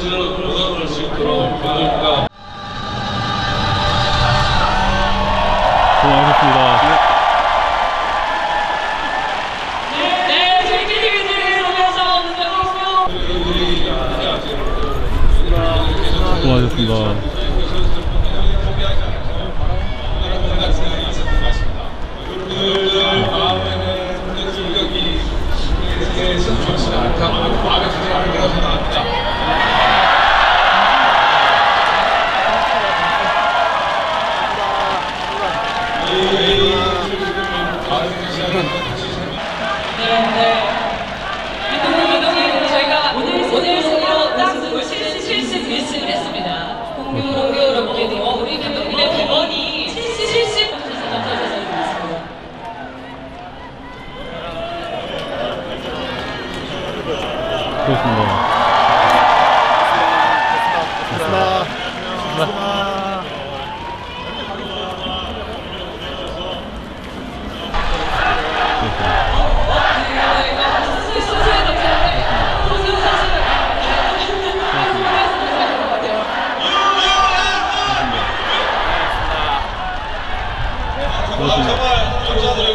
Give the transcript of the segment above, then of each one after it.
시즌으로 보답할 수 있도록 감독과 수고하셨습니다. 네, 저희 KTV를 보면서 수고하셨습니다. 저희가 오늘 승리로 딱 71승을 했습니다. 공교롭게도 우리 감독님의 대번이 70 감사드리겠습니다. 그렇습니다. 정말 감사드리고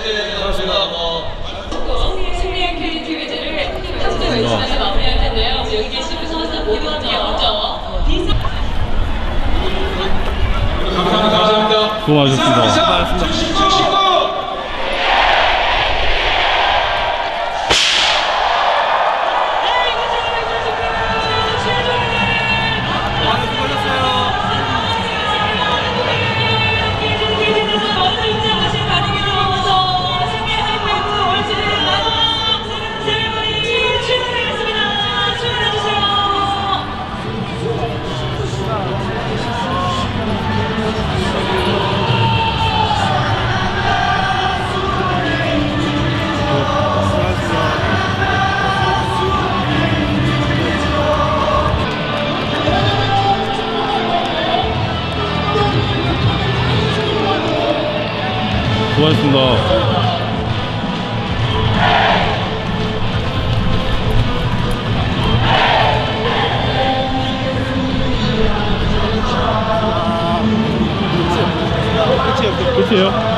어제 승리의 KTV를 한국에 외치면서 마무리할 텐데요. 여기 계신 선수들 모두한테 먼저 감사합니다. 수고하셨습니다. 수고하셨습니다. 끝이에요.